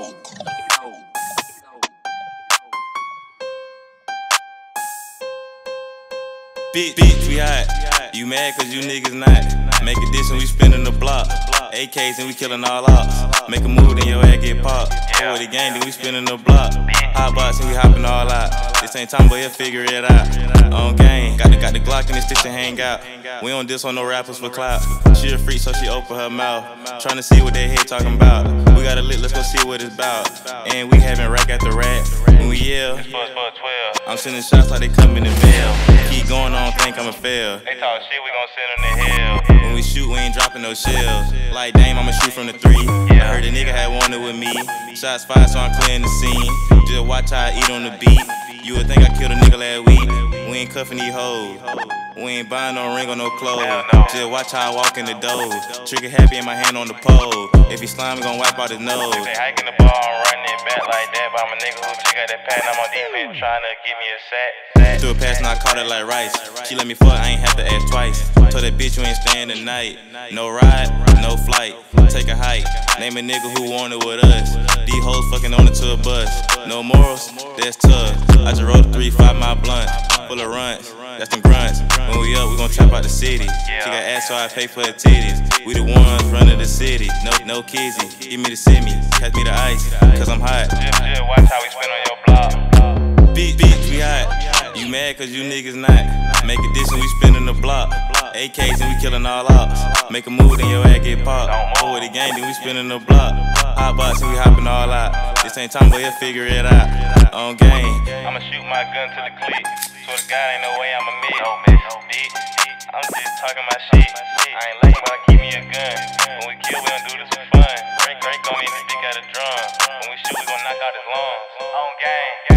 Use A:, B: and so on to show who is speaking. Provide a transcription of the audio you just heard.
A: Bitch, we hot. You mad cause you niggas not. Make a diss and we spinning the block. AKs and we killing all ops. Make a move then your ass get popped. Over the game then we spinning the block. Hot box and we hopping all out. This ain't time but he'll figure it out. On game, got the Glock in this bitch to hang out. We don't diss on no rappers for clout. She a freak so she open her mouth. Tryna see what they head talking about. We got a lit, let's go see what it's about. And we having rack after rack. When we yell, I'm sending shots like they come in the mail. Keep going on, think I'ma fail.
B: They talk shit, we gon' send them to hell.
A: When we shoot, we ain't dropping no shells. Like Dame, I'ma shoot from the 3. I heard a nigga had wanted with me. Shots fired, so I'm clearing the scene. Just watch how I eat on the beat. You would think I killed a nigga last week. We ain't cuffing these hoes. We ain't buying no ring or no clothes. Just watch how I walk in the door. Trigger happy in my hand on the pole. If he slime, we gon' wipe out his nose.
B: They hiking the ball, I'm running it back like that. But I'm a nigga who check out that pad, I'm on defense trying to give me a sack.
A: Threw a pass and I caught it like rice. She let me fuck, I ain't have to ask twice. Told that bitch you ain't staying the night. No ride, no flight. Take a hike. Name a nigga who want it with us. These hoes fucking on it to a bus. No morals, that's tough. I just rolled a 3-5 my blunt. Full of runts, that's them grunts. When we up, we gon' trap out the city. She got ass so I pay for her titties. We the ones running the city. No kizzy, give me the semi. Catch me the ice, cause I'm hot.
B: Just watch how we spin on your block.
A: Bitch, we hot. You mad cause you niggas not. Make a diss and we spinning the block. AKs and we killing all ops. Make a move then your ass get popped. Over the game then we spinning the block. Hot box and we hopping all out. This ain't time but he'll figure it out. On game,
B: I'ma shoot my gun to the click. Swear to God ain't no way I'ma miss. Bitch, I'm just talking my shit. I ain't lame but I keep me a gun. When we kill we gon' do this for fun. Break on me and stick out a drum. When we shoot we gon' knock out his lungs. On game.